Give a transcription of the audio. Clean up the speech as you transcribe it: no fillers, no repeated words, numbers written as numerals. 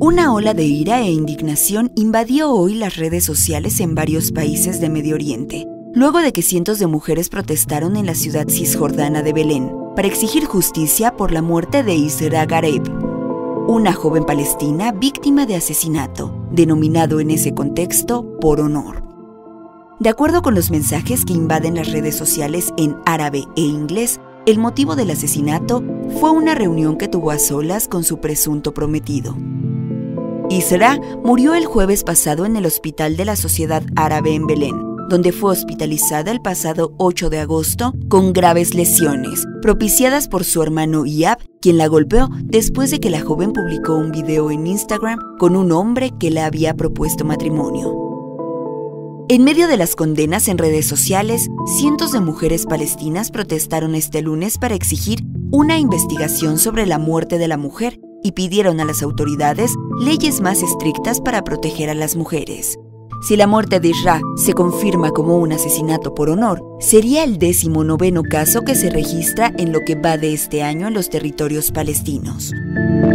Una ola de ira e indignación invadió hoy las redes sociales en varios países de Medio Oriente, luego de que cientos de mujeres protestaron en la ciudad cisjordana de Belén para exigir justicia por la muerte de Isra Gareb, una joven palestina víctima de asesinato, denominado en ese contexto por honor. De acuerdo con los mensajes que invaden las redes sociales en árabe e inglés, el motivo del asesinato fue una reunión que tuvo a solas con su presunto prometido. Isra murió el jueves pasado en el Hospital de la Sociedad Árabe en Belén, donde fue hospitalizada el pasado 8 de agosto con graves lesiones, propiciadas por su hermano Iyab, quien la golpeó después de que la joven publicó un video en Instagram con un hombre que le había propuesto matrimonio. En medio de las condenas en redes sociales, cientos de mujeres palestinas protestaron este lunes para exigir una investigación sobre la muerte de la mujer y pidieron a las autoridades leyes más estrictas para proteger a las mujeres. Si la muerte de Isra se confirma como un asesinato por honor, sería el 19º caso que se registra en lo que va de este año en los territorios palestinos.